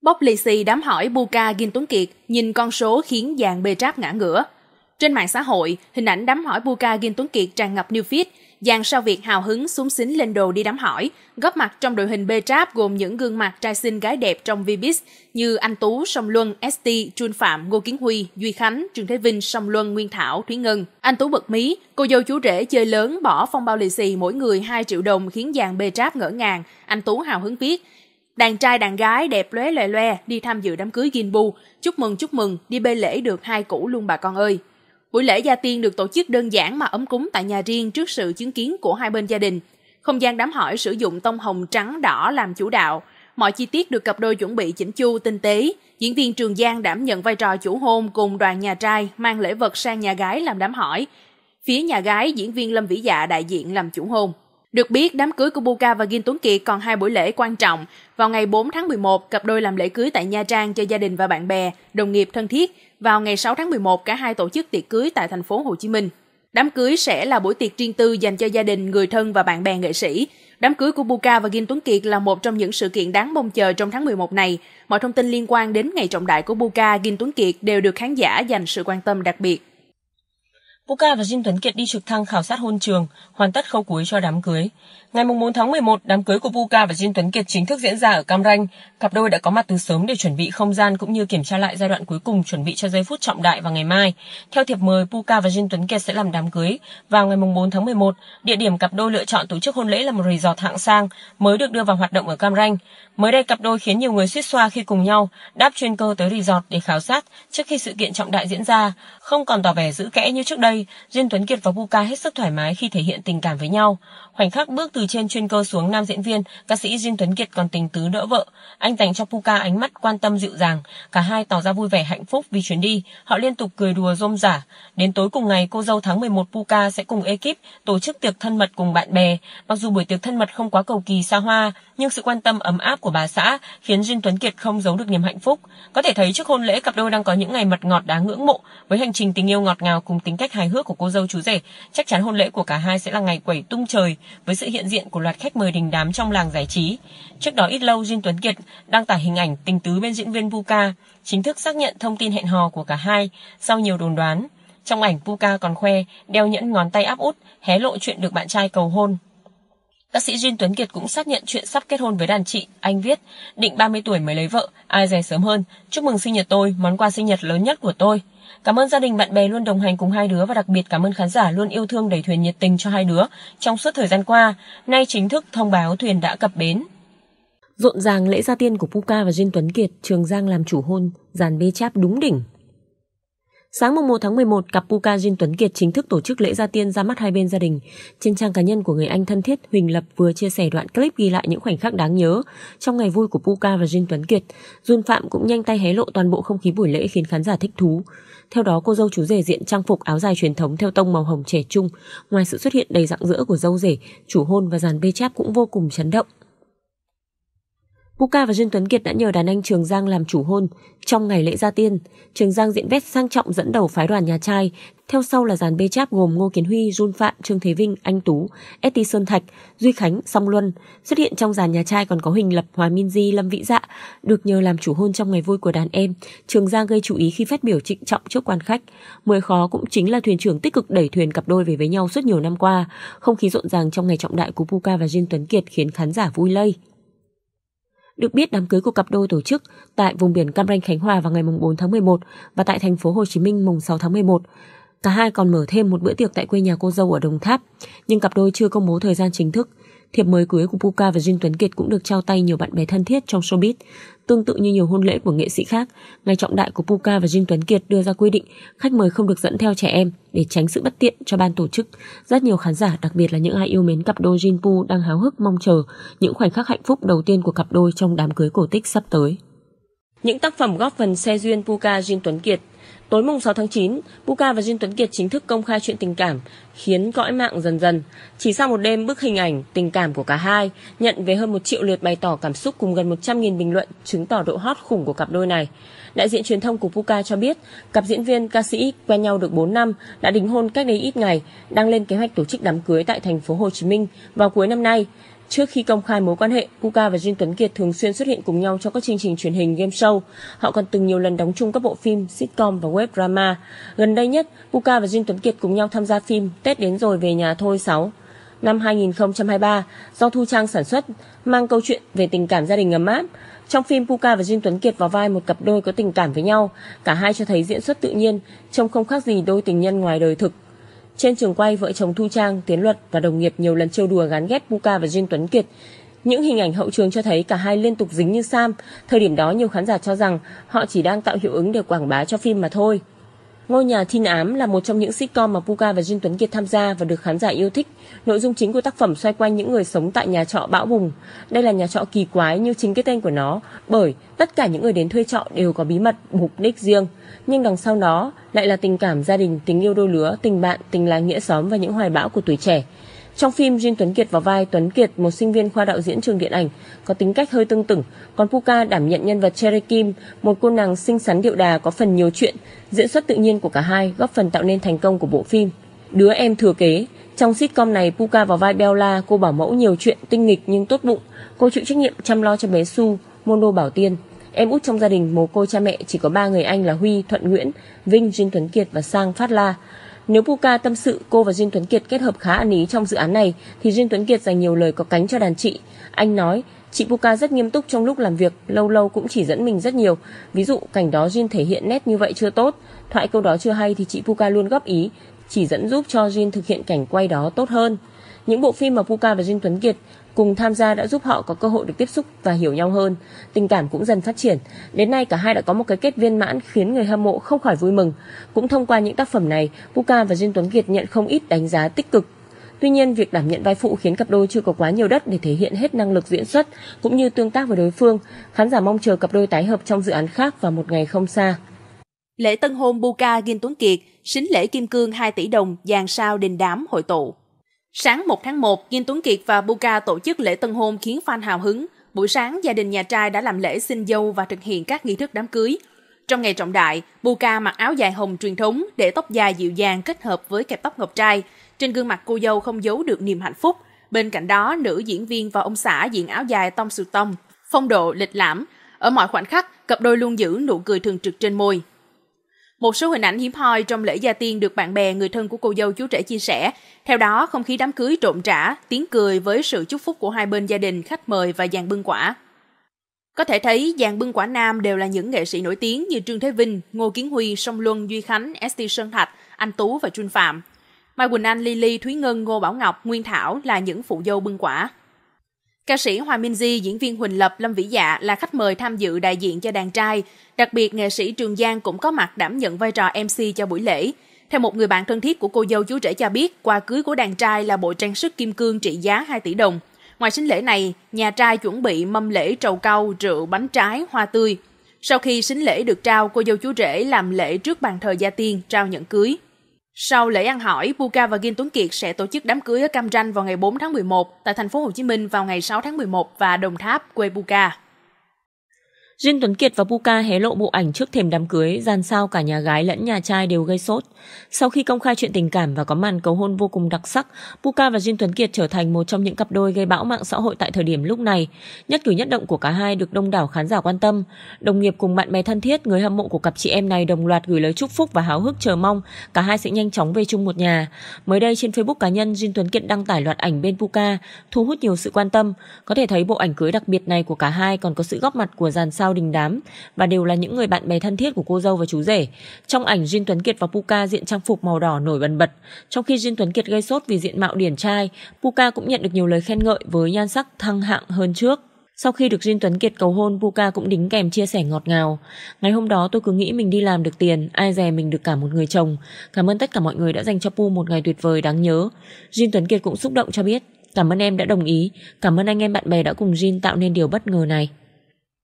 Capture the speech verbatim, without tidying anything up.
Bóc lì xì đám hỏi Puka Gin Tuấn Kiệt, nhìn con số khiến dàn bê tráp ngã ngửa. Trên mạng xã hội, hình ảnh đám hỏi Puka Gin Tuấn Kiệt tràn ngập new feed. Dàn sao Việt hào hứng xúm xính lên đồ đi đám hỏi, góp mặt trong đội hình B-Trap gồm những gương mặt trai xinh gái đẹp trong Vbiz như Anh Tú, Song Luân, ét tê, Trương Phạm, Ngô Kiến Huy, Duy Khánh, Trương Thế Vinh, Song Luân, Nguyên Thảo, Thúy Ngân. Anh Tú bật mí, cô dâu chú rể chơi lớn bỏ phong bao lì xì mỗi người hai triệu đồng khiến dàn B-Trap ngỡ ngàng. Anh Tú hào hứng viết: đàn trai đàn gái đẹp lóe loè loe đi tham dự đám cưới Ginbu, chúc mừng chúc mừng, đi bê lễ được hai củ luôn bà con ơi. Buổi lễ gia tiên được tổ chức đơn giản mà ấm cúng tại nhà riêng trước sự chứng kiến của hai bên gia đình. Không gian đám hỏi sử dụng tông hồng trắng đỏ làm chủ đạo. Mọi chi tiết được cặp đôi chuẩn bị chỉnh chu tinh tế. Diễn viên Trường Giang đảm nhận vai trò chủ hôn cùng đoàn nhà trai mang lễ vật sang nhà gái làm đám hỏi. Phía nhà gái, diễn viên Lâm Vĩ Dạ đại diện làm chủ hôn. Được biết, đám cưới của Puka và Gin Tuấn Kiệt còn hai buổi lễ quan trọng. Vào ngày bốn tháng mười một, cặp đôi làm lễ cưới tại Nha Trang cho gia đình và bạn bè, đồng nghiệp thân thiết. Vào ngày sáu tháng mười một, cả hai tổ chức tiệc cưới tại thành phố Hồ Chí Minh. Đám cưới sẽ là buổi tiệc riêng tư dành cho gia đình, người thân và bạn bè nghệ sĩ. Đám cưới của Puka và Gin Tuấn Kiệt là một trong những sự kiện đáng mong chờ trong tháng mười một này. Mọi thông tin liên quan đến ngày trọng đại của Puka, Gin Tuấn Kiệt đều được khán giả dành sự quan tâm đặc biệt. Puka và Gin Tuấn Kiệt đi trực thăng khảo sát hôn trường, hoàn tất khâu cuối cho đám cưới. Ngày bốn tháng mười một, đám cưới của Puka và Gin Tuấn Kiệt chính thức diễn ra ở Cam Ranh. Cặp đôi đã có mặt từ sớm để chuẩn bị không gian cũng như kiểm tra lại giai đoạn cuối cùng chuẩn bị cho giây phút trọng đại vào ngày mai. Theo thiệp mời, Puka và Gin Tuấn Kiệt sẽ làm đám cưới vào ngày bốn tháng mười một. Địa điểm cặp đôi lựa chọn tổ chức hôn lễ là một resort hạng sang mới được đưa vào hoạt động ở Cam Ranh. Mới đây, cặp đôi khiến nhiều người suýt xoa khi cùng nhau đáp chuyên cơ tới resort để khảo sát trước khi sự kiện trọng đại diễn ra. Không còn tỏ vẻ giữ kẽ như trước đây, Gin Tuấn Kiệt và Puka hết sức thoải mái khi thể hiện tình cảm với nhau. Khoảnh khắc bước từ trên chuyên cơ xuống, nam diễn viên, ca sĩ Gin Tuấn Kiệt còn tình tứ đỡ vợ. Anh dành cho Puka ánh mắt quan tâm dịu dàng. Cả hai tỏ ra vui vẻ hạnh phúc vì chuyến đi. Họ liên tục cười đùa rôm rả. Đến tối cùng ngày, cô dâu tháng mười một Puka sẽ cùng ekip tổ chức tiệc thân mật cùng bạn bè. Mặc dù buổi tiệc thân mật không quá cầu kỳ xa hoa, nhưng sự quan tâm ấm áp của bà xã khiến Gin Tuấn Kiệt không giấu được niềm hạnh phúc. Có thể thấy trước hôn lễ, cặp đôi đang có những ngày mật ngọt đáng ngưỡng mộ. Với hành trình tình yêu ngọt ngào cùng tính cách hài hước của cô dâu chú rể, chắc chắn hôn lễ của cả hai sẽ là ngày quẩy tung trời với sự hiện diện của loạt khách mời đình đám trong làng giải trí. Trước đó ít lâu, Gin Tuấn Kiệt đăng tải hình ảnh tình tứ bên diễn viên Puka, chính thức xác nhận thông tin hẹn hò của cả hai sau nhiều đồn đoán. Trong ảnh, Puka còn khoe đeo nhẫn ngón tay áp út, hé lộ chuyện được bạn trai cầu hôn. Ca sĩ Gin Tuấn Kiệt cũng xác nhận chuyện sắp kết hôn với đàn chị. Anh viết: định ba mươi tuổi mới lấy vợ, ai dè sớm hơn. Chúc mừng sinh nhật tôi, món quà sinh nhật lớn nhất của tôi. Cảm ơn gia đình bạn bè luôn đồng hành cùng hai đứa và đặc biệt cảm ơn khán giả luôn yêu thương đẩy thuyền nhiệt tình cho hai đứa trong suốt thời gian qua. Nay chính thức thông báo thuyền đã cập bến. Rộn ràng lễ gia tiên của Puka và Gin Tuấn Kiệt, Trường Giang làm chủ hôn, dàn B-Trap đúng đỉnh. Sáng mùng một tháng mười một, cặp Puka Gin Tuấn Kiệt chính thức tổ chức lễ gia tiên ra mắt hai bên gia đình. Trên trang cá nhân của người anh thân thiết, Huỳnh Lập vừa chia sẻ đoạn clip ghi lại những khoảnh khắc đáng nhớ trong ngày vui của Puka và Gin Tuấn Kiệt. Jun Phạm cũng nhanh tay hé lộ toàn bộ không khí buổi lễ khiến khán giả thích thú. Theo đó, cô dâu chú rể diện trang phục áo dài truyền thống theo tông màu hồng trẻ trung. Ngoài sự xuất hiện đầy rạng rỡ của dâu rể, chủ hôn và dàn B-Trap cũng vô cùng chấn động. Puka và Gin Tuấn Kiệt đã nhờ đàn anh Trường Giang làm chủ hôn. Trong ngày lễ gia tiên, Trường Giang diện vest sang trọng dẫn đầu phái đoàn nhà trai. Theo sau là dàn B-Trap gồm Ngô Kiến Huy, Jun Phạm, Trương Thế Vinh, Anh Tú, ét tê Sơn Thạch, Duy Khánh, Song Luân. Xuất hiện trong dàn nhà trai còn có Huỳnh Lập, Hòa Minzy, Lâm Vĩ Dạ. Được nhờ làm chủ hôn trong ngày vui của đàn em, Trường Giang gây chú ý khi phát biểu trịnh trọng trước quan khách. Mười Khó cũng chính là thuyền trưởng tích cực đẩy thuyền cặp đôi về với nhau suốt nhiều năm qua. Không khí rộn ràng trong ngày trọng đại của Puka và Gin Tuấn Kiệt khiến khán giả vui lây. Được biết, đám cưới của cặp đôi tổ chức tại vùng biển Cam Ranh, Khánh Hòa vào ngày bốn tháng mười một và tại thành phố Hồ Chí Minh mùng sáu tháng mười một. Cả hai còn mở thêm một bữa tiệc tại quê nhà cô dâu ở Đồng Tháp, nhưng cặp đôi chưa công bố thời gian chính thức. Thiệp mời cưới của Puka và Gin Tuấn Kiệt cũng được trao tay nhiều bạn bè thân thiết trong showbiz. Tương tự như nhiều hôn lễ của nghệ sĩ khác, ngày trọng đại của Puka và Gin Tuấn Kiệt đưa ra quy định khách mời không được dẫn theo trẻ em để tránh sự bất tiện cho ban tổ chức. Rất nhiều khán giả, đặc biệt là những ai yêu mến cặp đôi Jin Pu, đang háo hức mong chờ những khoảnh khắc hạnh phúc đầu tiên của cặp đôi trong đám cưới cổ tích sắp tới. Những tác phẩm góp phần xe duyên Puka Gin Tuấn Kiệt. Tối mùng sáu tháng chín, Puka và Gin Tuấn Kiệt chính thức công khai chuyện tình cảm, khiến cõi mạng dần dần. Chỉ sau một đêm, bức hình ảnh tình cảm của cả hai nhận về hơn một triệu lượt bày tỏ cảm xúc cùng gần một trăm nghìn bình luận, chứng tỏ độ hot khủng của cặp đôi này. Đại diện truyền thông của Puka cho biết, cặp diễn viên ca sĩ quen nhau được bốn năm, đã đính hôn cách đây ít ngày, đang lên kế hoạch tổ chức đám cưới tại thành phố Hồ Chí Minh vào cuối năm nay. Trước khi công khai mối quan hệ, Puka và Jin Tuấn Kiệt thường xuyên xuất hiện cùng nhau trong các chương trình truyền hình game show. Họ còn từng nhiều lần đóng chung các bộ phim, sitcom và web drama. Gần đây nhất, Puka và Jin Tuấn Kiệt cùng nhau tham gia phim Tết đến rồi về nhà thôi sáu. Năm hai nghìn không trăm hai mươi ba, do Thu Trang sản xuất, mang câu chuyện về tình cảm gia đình ấm áp. Trong phim, Puka và Jin Tuấn Kiệt vào vai một cặp đôi có tình cảm với nhau. Cả hai cho thấy diễn xuất tự nhiên, trông không khác gì đôi tình nhân ngoài đời thực. Trên trường quay, vợ chồng Thu Trang, Tiến Luật và đồng nghiệp nhiều lần trêu đùa gán ghép Puka và Jin Tuấn Kiệt. Những hình ảnh hậu trường cho thấy cả hai liên tục dính như sam. Thời điểm đó, nhiều khán giả cho rằng họ chỉ đang tạo hiệu ứng để quảng bá cho phim mà thôi. Ngôi nhà Thiên Ám là một trong những sitcom mà Puka và Jin Tuấn Kiệt tham gia và được khán giả yêu thích. Nội dung chính của tác phẩm xoay quanh những người sống tại nhà trọ bão bùng. Đây là nhà trọ kỳ quái như chính cái tên của nó, bởi tất cả những người đến thuê trọ đều có bí mật, mục đích riêng. Nhưng đằng sau đó lại là tình cảm gia đình, tình yêu đôi lứa, tình bạn, tình làng nghĩa xóm và những hoài bão của tuổi trẻ. Trong phim, Jin Tuấn Kiệt vào vai Tuấn Kiệt, một sinh viên khoa đạo diễn trường điện ảnh, có tính cách hơi tưng tửng, còn Puka đảm nhận nhân vật Cherry Kim, một cô nàng xinh xắn điệu đà có phần nhiều chuyện. Diễn xuất tự nhiên của cả hai góp phần tạo nên thành công của bộ phim. Đứa em thừa kế. Trong sitcom này, Puka vào vai Bella, cô bảo mẫu nhiều chuyện, tinh nghịch nhưng tốt bụng. Cô chịu trách nhiệm chăm lo cho bé Su, Mono Bảo Tiên. Em út trong gia đình mồ côi cha mẹ, chỉ có ba người anh là Huy, Thuận Nguyễn, Vinh, Jin Tuấn Kiệt và Sang Phát La. Nếu Puka tâm sự cô và Jin Tuấn Kiệt kết hợp khá ăn ý trong dự án này, thì Jin Tuấn Kiệt dành nhiều lời có cánh cho đàn chị. Anh nói, chị Puka rất nghiêm túc trong lúc làm việc, lâu lâu cũng chỉ dẫn mình rất nhiều. Ví dụ cảnh đó Jin thể hiện nét như vậy chưa tốt, thoại câu đó chưa hay thì chị Puka luôn góp ý, chỉ dẫn giúp cho Jin thực hiện cảnh quay đó tốt hơn. Những bộ phim mà Puka và Jin Tuấn Kiệt cùng tham gia đã giúp họ có cơ hội được tiếp xúc và hiểu nhau hơn. Tình cảm cũng dần phát triển. Đến nay cả hai đã có một cái kết viên mãn khiến người hâm mộ không khỏi vui mừng. Cũng thông qua những tác phẩm này, Puka và Jin Tuấn Kiệt nhận không ít đánh giá tích cực. Tuy nhiên, việc đảm nhận vai phụ khiến cặp đôi chưa có quá nhiều đất để thể hiện hết năng lực diễn xuất cũng như tương tác với đối phương. Khán giả mong chờ cặp đôi tái hợp trong dự án khác vào một ngày không xa. Lễ tân hôn Puka Jin Tuấn Kiệt, sính lễ kim cương hai tỷ đồng, dàn sao đình đám hội tụ. Sáng một tháng một, Jin Tuấn Kiệt và Puka tổ chức lễ tân hôn khiến fan hào hứng. Buổi sáng, gia đình nhà trai đã làm lễ xin dâu và thực hiện các nghi thức đám cưới. Trong ngày trọng đại, Puka mặc áo dài hồng truyền thống, để tóc dài dịu dàng kết hợp với kẹp tóc ngọc trai. Trên gương mặt cô dâu không giấu được niềm hạnh phúc. Bên cạnh đó, nữ diễn viên và ông xã diện áo dài tông sù tông, phong độ lịch lãm. Ở mọi khoảnh khắc, cặp đôi luôn giữ nụ cười thường trực trên môi. Một số hình ảnh hiếm hoi trong lễ gia tiên được bạn bè, người thân của cô dâu chú rể chia sẻ. Theo đó, không khí đám cưới rộn rã, tiếng cười với sự chúc phúc của hai bên gia đình, khách mời và dàn bưng quả. Có thể thấy dàn bưng quả nam đều là những nghệ sĩ nổi tiếng như Trương Thế Vinh, Ngô Kiến Huy, Song Luân, Duy Khánh, ét tê Sơn Thạch, Anh Tú và Trinh Phạm. Mai Quỳnh Anh, Lily, Thúy Ngân, Ngô Bảo Ngọc, Nguyên Thảo là những phụ dâu bưng quả. Ca sĩ Hòa Minzy, diễn viên Huỳnh Lập, Lâm Vĩ Dạ là khách mời tham dự đại diện cho đàn trai. Đặc biệt, nghệ sĩ Trường Giang cũng có mặt đảm nhận vai trò em xê cho buổi lễ. Theo một người bạn thân thiết của cô dâu chú rể cho biết, quà cưới của đàn trai là bộ trang sức kim cương trị giá hai tỷ đồng. Ngoài sính lễ này, nhà trai chuẩn bị mâm lễ trầu cau, rượu, bánh trái, hoa tươi. Sau khi sính lễ được trao, cô dâu chú rể làm lễ trước bàn thờ gia tiên, trao nhẫn cưới. Sau lễ ăn hỏi, Puka và Jin Tuấn Kiệt sẽ tổ chức đám cưới ở Cam Ranh vào ngày bốn tháng mười một, tại thành phố Hồ Chí Minh vào ngày sáu tháng mười một và Đồng Tháp, quê Puka. Jin Tuấn Kiệt và Puka hé lộ bộ ảnh trước thềm đám cưới, dàn sao cả nhà gái lẫn nhà trai đều gây sốt. Sau khi công khai chuyện tình cảm và có màn cầu hôn vô cùng đặc sắc, Puka và Jin Tuấn Kiệt trở thành một trong những cặp đôi gây bão mạng xã hội tại thời điểm lúc này. Nhất cử nhất động của cả hai được đông đảo khán giả quan tâm. Đồng nghiệp cùng bạn bè thân thiết, người hâm mộ của cặp chị em này đồng loạt gửi lời chúc phúc và háo hức chờ mong cả hai sẽ nhanh chóng về chung một nhà. Mới đây trên Facebook cá nhân, Jin Tuấn Kiệt đăng tải loạt ảnh bên Puka, thu hút nhiều sự quan tâm. Có thể thấy bộ ảnh cưới đặc biệt này của cả hai còn có sự góp mặt của dàn sao đình đám và đều là những người bạn bè thân thiết của cô dâu và chú rể. Trong ảnh, Jin Tuấn Kiệt và Puka diện trang phục màu đỏ nổi bần bật, trong khi Jin Tuấn Kiệt gây sốt vì diện mạo điển trai. Puka cũng nhận được nhiều lời khen ngợi với nhan sắc thăng hạng hơn trước. Sau khi được Jin Tuấn Kiệt cầu hôn, Puka cũng đính kèm chia sẻ ngọt ngào. Ngày hôm đó tôi cứ nghĩ mình đi làm được tiền, ai dè mình được cả một người chồng. Cảm ơn tất cả mọi người đã dành cho Pu một ngày tuyệt vời đáng nhớ. Jin Tuấn Kiệt cũng xúc động cho biết, cảm ơn em đã đồng ý, cảm ơn anh em bạn bè đã cùng Jin tạo nên điều bất ngờ này.